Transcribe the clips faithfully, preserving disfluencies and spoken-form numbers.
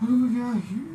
What do we got here?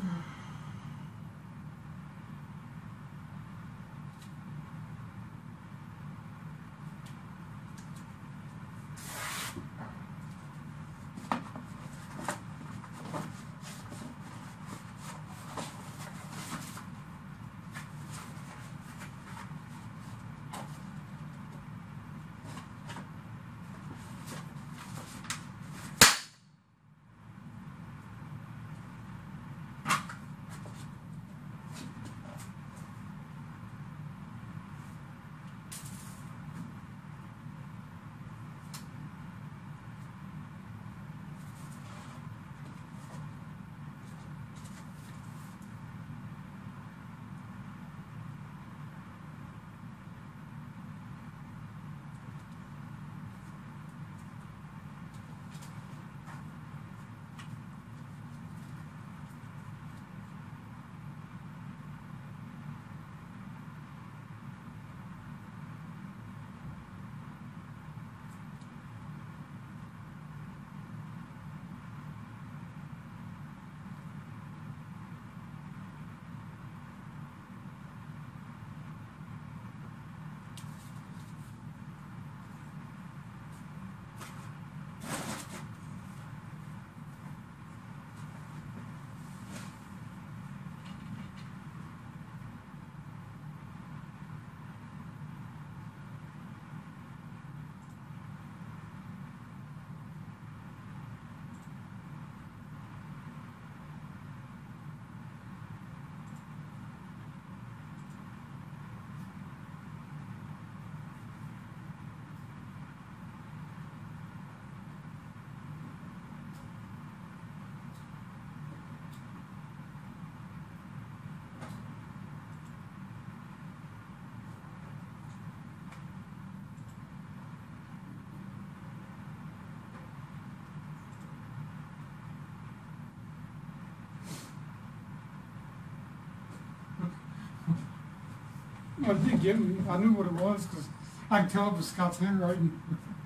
I did get me. I knew what it was because I could tell it was Scott's handwriting.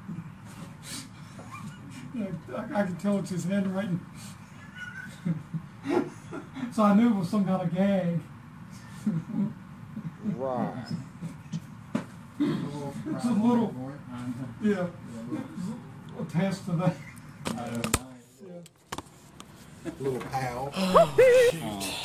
I, I could tell it's his handwriting. So I knew it was some kind of gag. Right. It's a little, yeah, a test of that. Little pal. Oh, shoot.